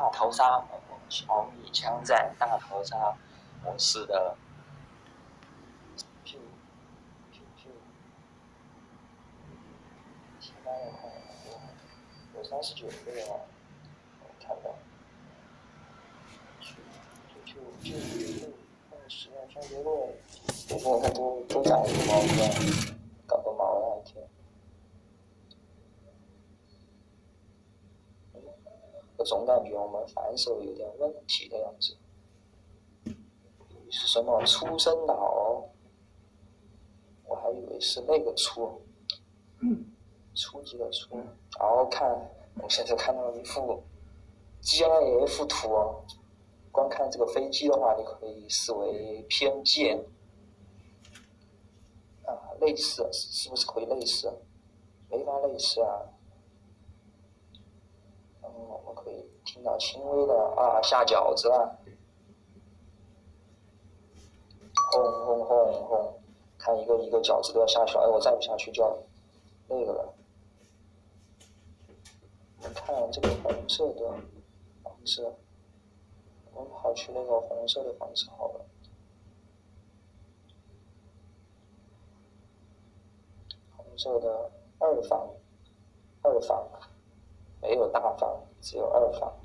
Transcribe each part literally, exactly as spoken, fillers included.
大逃杀，小米枪战大逃杀模式的，就就就，现在我看有有三十九个人啊，我看到，就就就就就看实验上结果，有时候它都都长一个毛病，搞个毛那一天。我总感觉我们反手有点问题的样子。是什么出生脑？我还以为是那个出，初级的初。然后看，我现在看到一幅 G I F 图哦。光看这个飞机的话，你可以视为偏见。啊，类似是不是可以类似？没法类似啊。嗯，我们可以听到轻微的啊下饺子了。轰轰轰轰，看一个一个饺子都要下去了，哎，我再不下去就要那个了。我们看这个红色的房子，我们跑去那个红色的房子好了。红色的二房，二房没有大房，只有二房。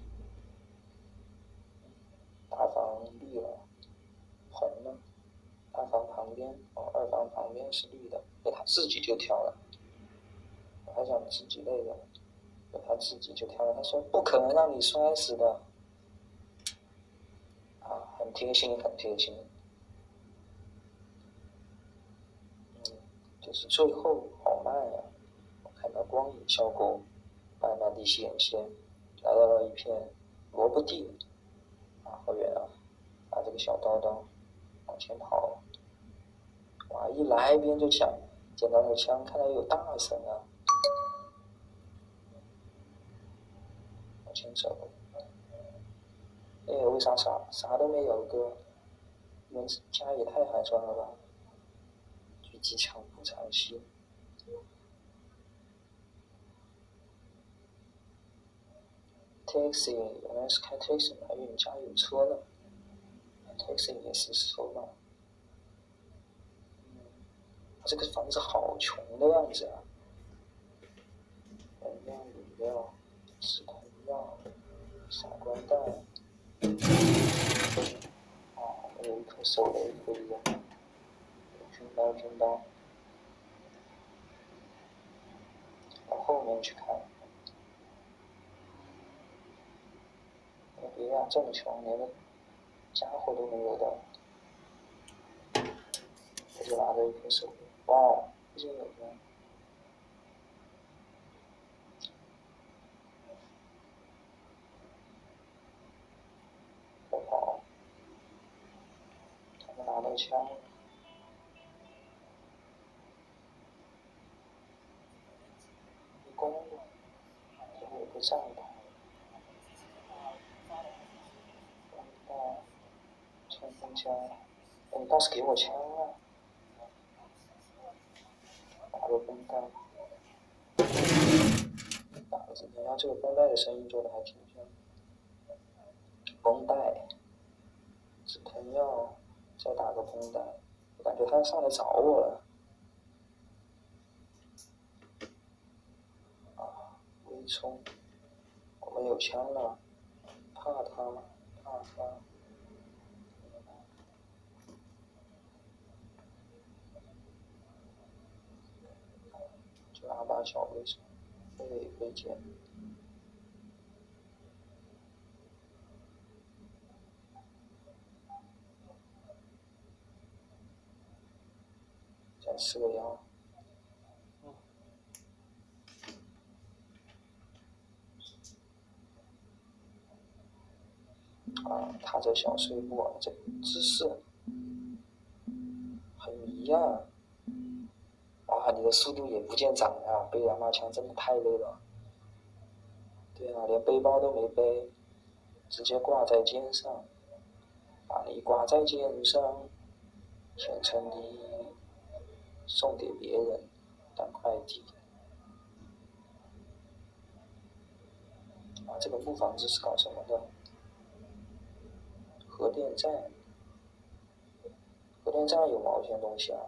大房绿了，红呢？大房旁边，哦，二房旁边是绿的，哎，他自己就挑了。我还想自己那个，他自己就挑了。他说不可能让你摔死的。啊，很贴心，很贴心。嗯，就是最后好慢呀、啊，我看到光影效果慢慢地显现，来到了一片萝卜地。啊，好远啊！拿这个小刀刀往前跑。哇，一来边就抢，捡到那个枪，看来有大神啊！往前走。哎，为啥啥啥都没有哥？你们家也太寒酸了吧！狙击枪不长戏。taxi 原来是开 taxi 嘛，因为你家有车呢。taxi 也是车嘛。嗯，这个房子好穷的样子啊！能量饮料，止痛药，闪光弹。啊，有一颗手雷可以用。军刀，军刀。往后面去看。别呀，这么穷，连个家伙都没有的。我就拿着一颗手雷，哇，已经有了。我跑，他们拿到枪。一公路，这里有个帐篷。哦，冲锋枪，你倒是给我枪啊！打个绷带。打个怎么样？这个绷带的声音做的还挺像。绷带，止疼药，再打个绷带。我感觉他上来找我了。啊，微冲，我们有枪了，怕他吗？怕他。就拿把小微冲，这个也可以捡。再吃个药。啊，他这小碎步啊，这姿势很迷呀、啊！哇，你的速度也不见长啊！背两把枪真的太累了。对啊，连背包都没背，直接挂在肩上，把你挂在肩上，虔诚地送给别人当快递。啊， 啊，这个木房子是搞什么的？核电站。核电站有毛线东西啊？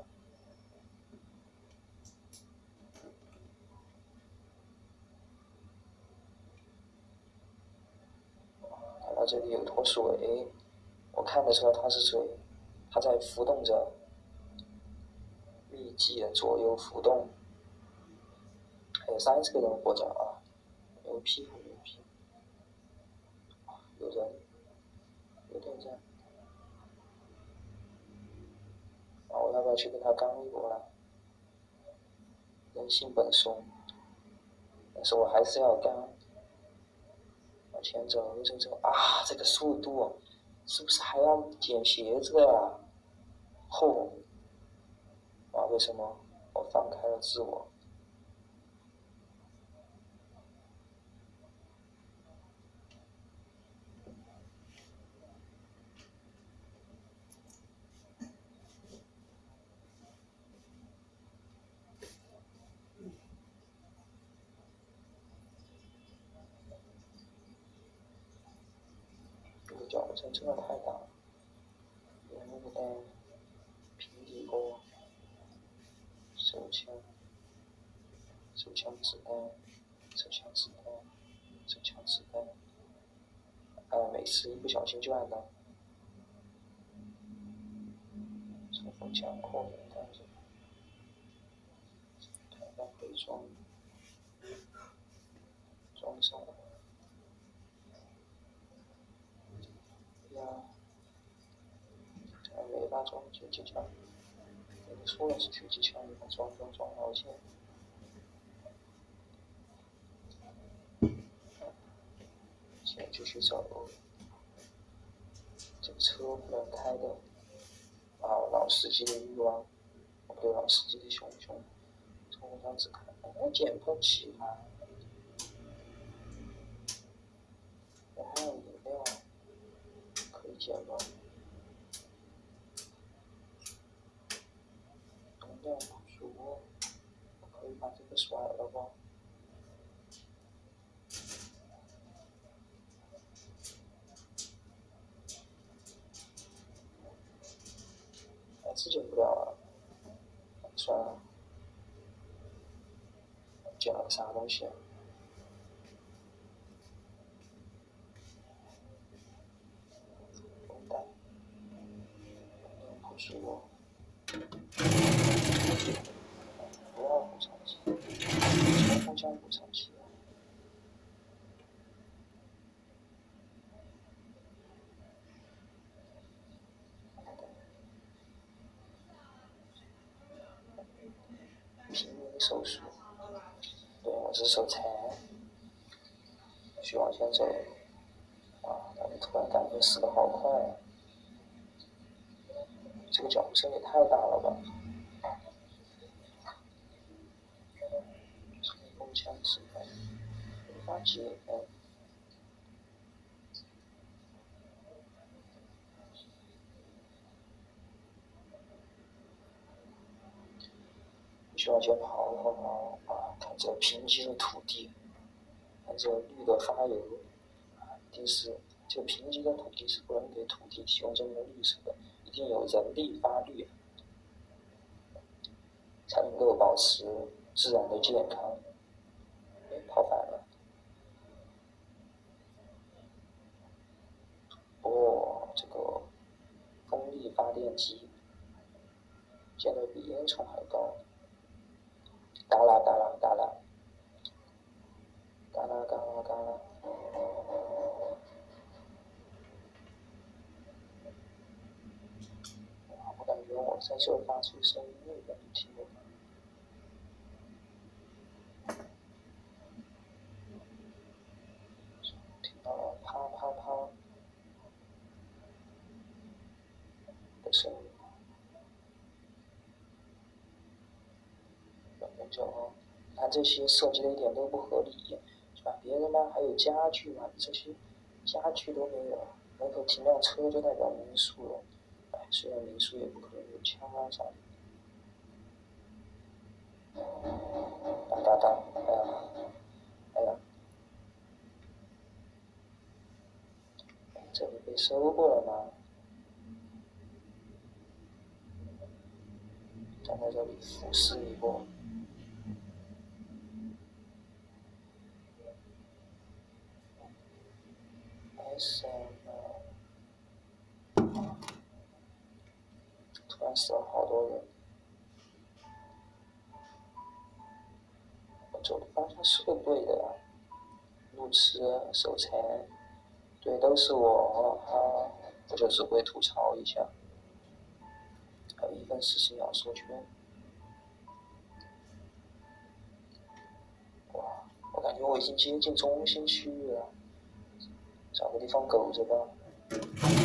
看到这里有坨水，我看得出来它是水，它在浮动着，密集的左右浮动。还有三十个人活着啊，牛批牛批，有人，有电站。啊，我要不要去跟他刚一波了？人性本松，但是我还是要刚。往前走走走啊，这个速度是不是还要捡鞋子呀？嚯！啊，为什么我放开了自我？这个脚步声真的太大了，烟雾弹、平底锅、手枪、手枪子弹、手枪子弹、手枪子弹。哎，每次一不小心就按到。冲锋枪、扩眼弹子，看看可以装，装上了。呀，还没法装狙击枪，你说了是狙击枪，你还装装装毛线？先继续走，这个车不能开的。啊，老司机的欲望，我对老司机的熊熊，从这样子看，哎，捡不起来。我还有饮料，可以捡吗？饮料不足，我可以把这个甩了吗？还是捡不了啊？算了，捡了个啥东西？绷带，不是我。不要补偿期，冲锋枪补偿期。平民手术，对，我是手残，继续往前走。啊，但是突然感觉死得好快，这个脚步声也太大了吧！冲锋枪子弹，没法解。继续往前跑跑跑啊！看这贫瘠的土地，看这绿的发油，啊，一定是这个贫瘠的土地是不能给土地提供这么多绿色的，一定有人力发绿，才能够保持自然的健康。哎，跑反了。哦，这个风力发电机建得比烟囱还高，嘎啦嘎啦嘎啦，嘎啦嘎啦嘎啦。我感觉我在这发出声音，那边你听得到？听到了啪啪啪的声音。很久哦，你看这些设计的一点都不合理，是吧？别人嘛还有家具嘛，这些家具都没有，门口停辆车就代表民宿了。哎，虽然民宿也不可能有枪啊啥的。哒哒哒，哎呀，哎呀， 这里被收过了吗？站在这里俯视一波。S M， 突然死了好多人。我走的方向是个对的啊。路痴手残，对，都是我啊！我就是会吐槽一下。还有一分四十秒缩圈。哇，我感觉我已经接近中心区域了，找个地方苟着吧。